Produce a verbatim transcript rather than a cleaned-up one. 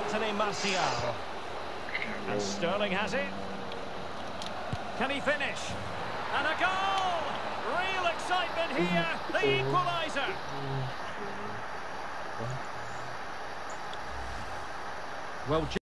Anthony Martial. And Sterling has it. Can he finish? And a goal! Real excitement here. The equaliser. Well.